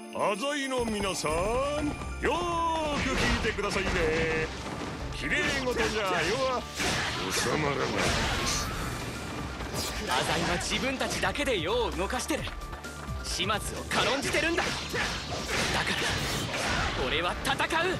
Azaiの皆さん、よーく聞いてくださいね。綺麗事じゃ世は収まらないです。 Azaiは自分たちだけで世を動かしてる。島津を軽んじてるんだ。だから俺は戦う。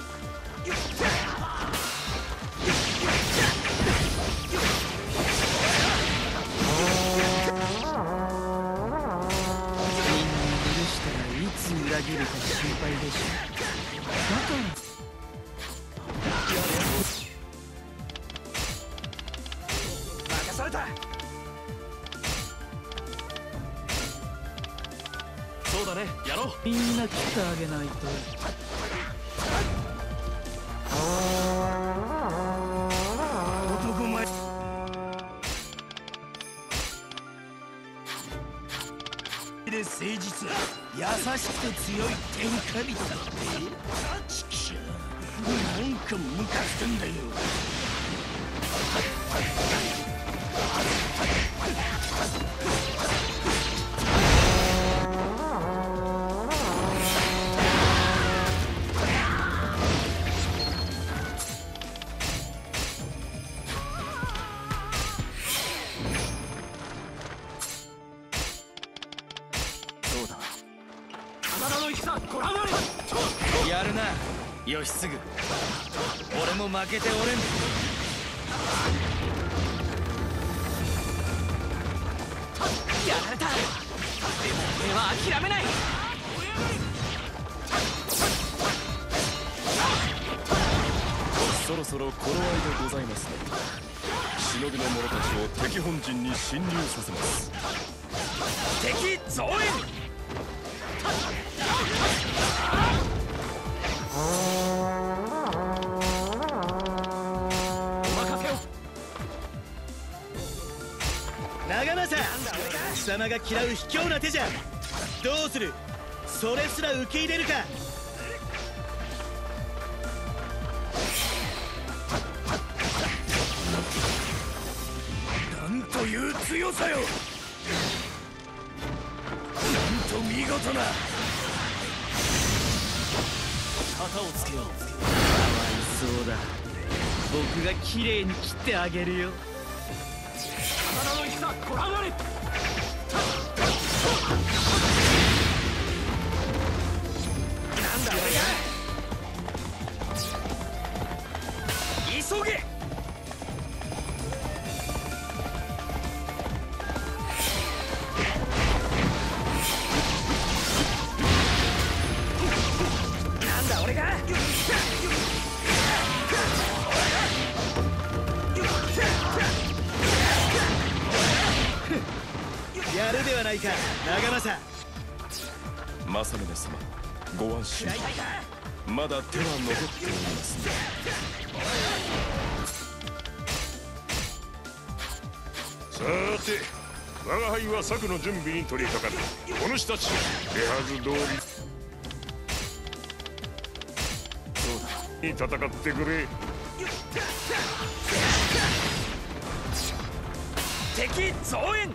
裏切るか心配でしょ。だから任された。そうだね、やろう。みんな切ってあげないと。男前で誠実、優しくて強い天下人だって。ちくしょう、なんかムカつくんだよ。やるな、義継。俺も負けておれん。やられた。でも俺は諦めない。 そろそろ頃合いでございますね。忍びの者たちを敵本陣に侵入させます。 敵増援。長政、貴様が嫌う卑怯な手じゃ。どうする？それすら受け入れるか。なんという強さよ。なんと見事な。旗をつけよう。かわいそうだ。僕が綺麗に切ってあげるよ。刀の戦、ご覧あれ。なんだ俺が。急げ。なんだ俺が。やるではないか、長政。 政宗様、ご安心。まだ手は残っておりますね。さて、我が輩は策の準備に取り掛かる。お主たち、手はず通りそうだに戦ってくれ。敵増援。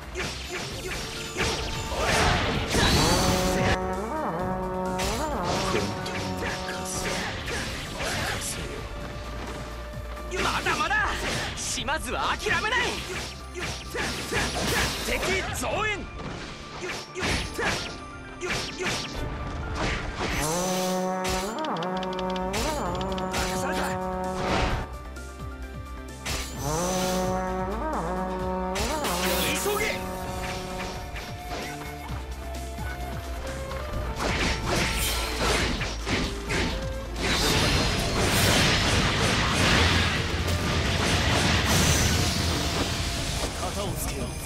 まだまだ島津は諦めない。敵増援。任された。急げ。旗をつけよう。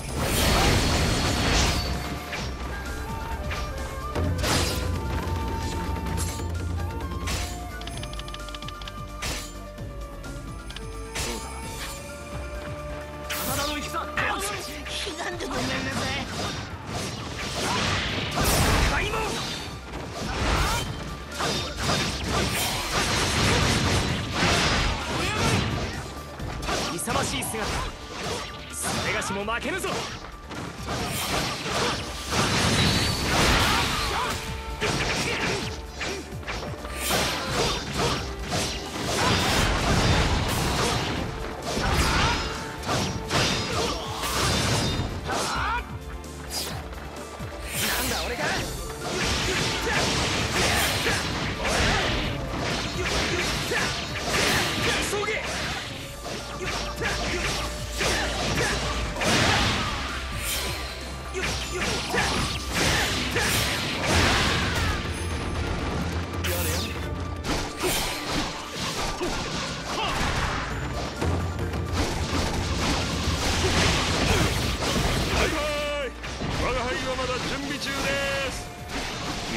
なんでごめんなさい。開門。勇ましい姿。それがしも負けぬぞ。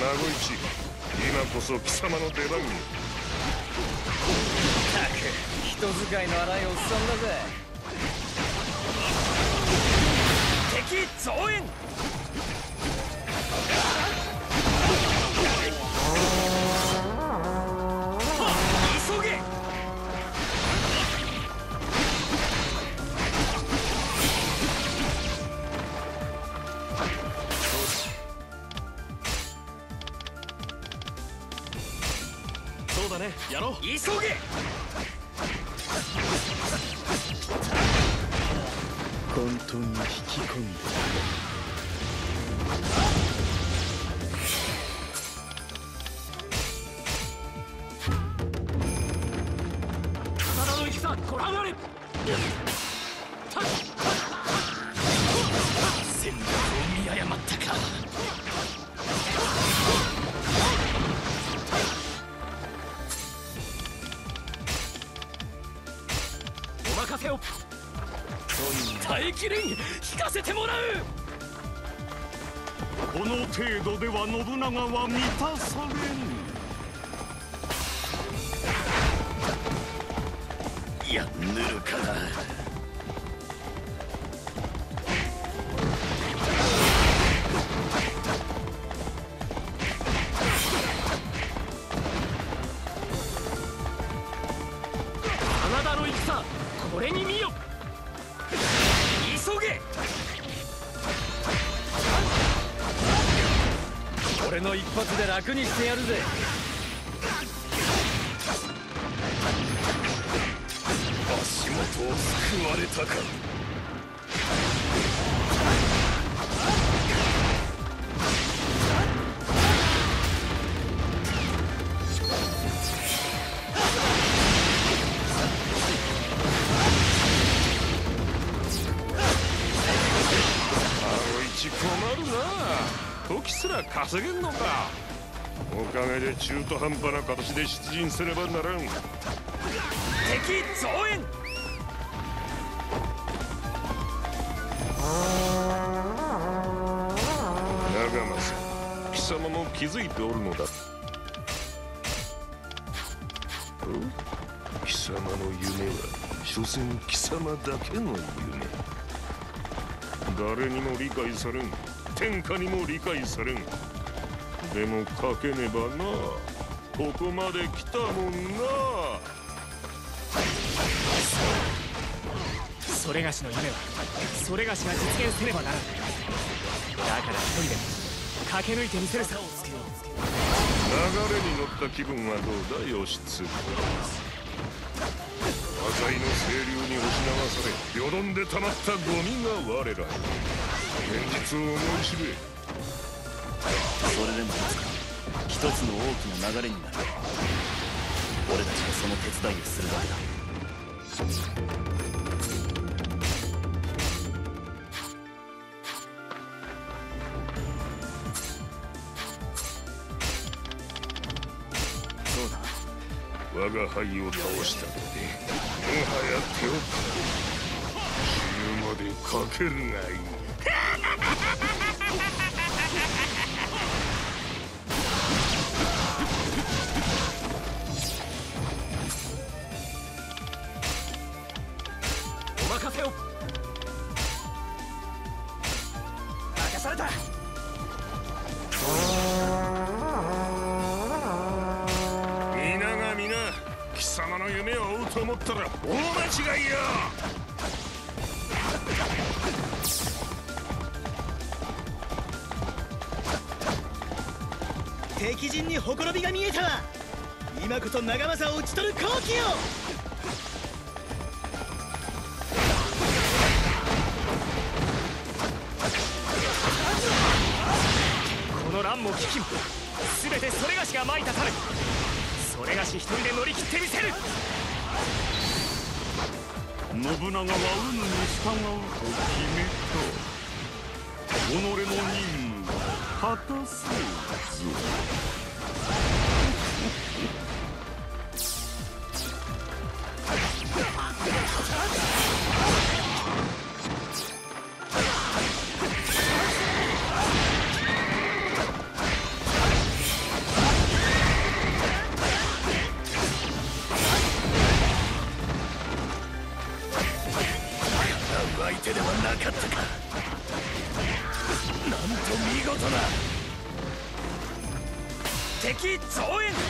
イチ、今こそ貴様の出番。 たく人使いの荒いおっさんだぜ。敵増援。急げ。そうだね、やろう。急げ。混沌に引き込んで。体の戦、こらなれ。戦略を見誤ったか。お任せを。耐えきれん。引かせてもらう。 この程度では信長は満たされん。 いや、ぬるかな。真田の戦、これに見よ。急げ。俺の一発で楽にしてやるぜ。 足元を救われたか。困るな。時すら稼げんのか。おかげで中途半端な形で出陣すればならん。 敵増援。 長政、貴様も気づいておるのだ。貴様の夢は所詮貴様だけの夢。誰にも理解されん、天下にも理解されん。でも書けねばな。ここまで来たもんな。 それがしの夢はそれがしが実現せねばならん。だから一人でも駆け抜いてみせるさ。 流れに乗った気分はどうだ、義経。浅井の清流に押し流され、よどんでたまったゴミが我ら。現実を思い知れ。 それでもいつか一つの大きな流れになる。俺たちがその手伝いをするだけだ。そうだ。 我が輩を倒したとて、もはや手遅れ。死ぬまでかけるがいい。 お任せを。任された。 皆が皆、貴様の夢を追うと思ったら大間違いよ。 敵陣にほころびが見えたわ。今こそ長政を討ち取る好機よ。この乱も危機も全てそれがしがまいた種。それがし一人で乗り切ってみせる。 信長は運に従うと決めた。己の任務果たそうぞ。 敵増援。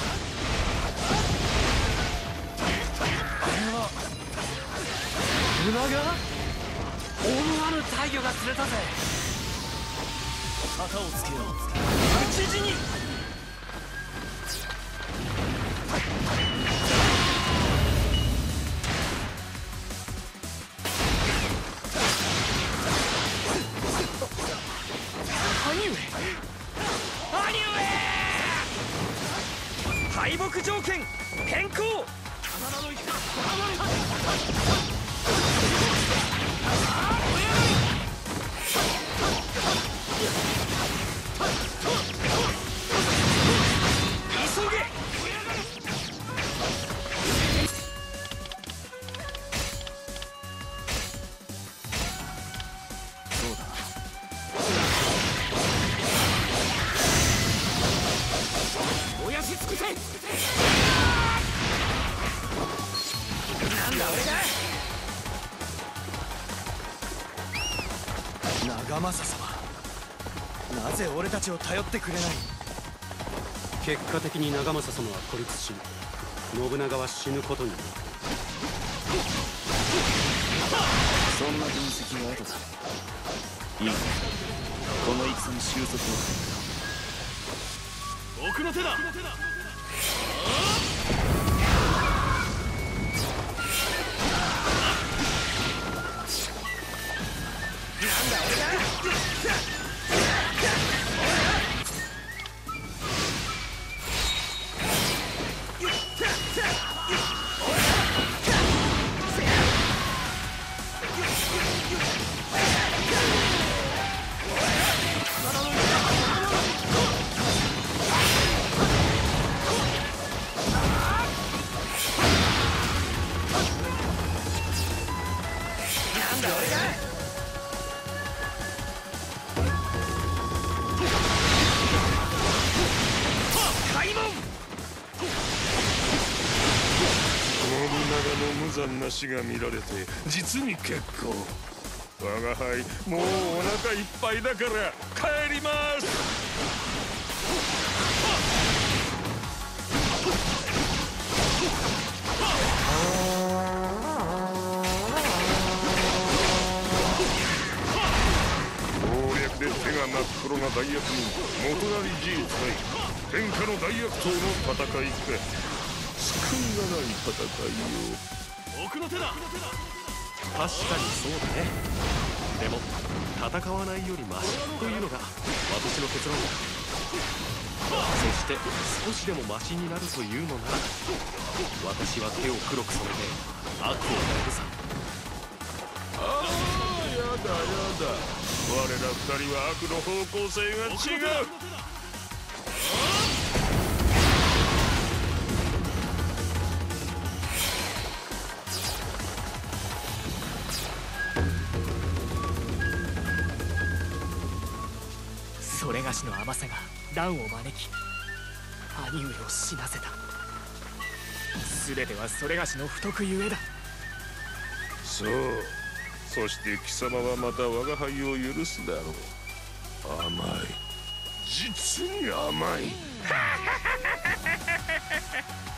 あれは船が思わぬ大魚が釣れたぜ。旗をつけよう。討ち死に。敗北条件変更。急げ。そうだ。燃やし尽くせ。なんだ俺が。長政様、なぜ俺たちを頼ってくれない。 結果的に長政様は孤立し、信長は死ぬことになる。 そんな分析は後だ。いいか、この戦に収束をする。奥の手だ。 なしが見られて実に結構。我が輩もうお腹いっぱいだから帰ります。攻略で手が真っ黒な大悪人元成自衛隊天下の大悪党の戦いか。救いがない戦いよ。 奥の手だ。 確かにそうだね。でも戦わないよりマシというのが私の結論だ。そして少しでもマシになるというのなら私は手を黒く染めて悪をやるさ。 ああ、やだやだ。我ら二人は悪の方向性が違う。 それがしの甘さが乱を招き兄上を死なせた。全てはそれがしの不徳ゆえだ。 そう。そして貴様はまた我が輩を許すだろう。甘い、実に甘い。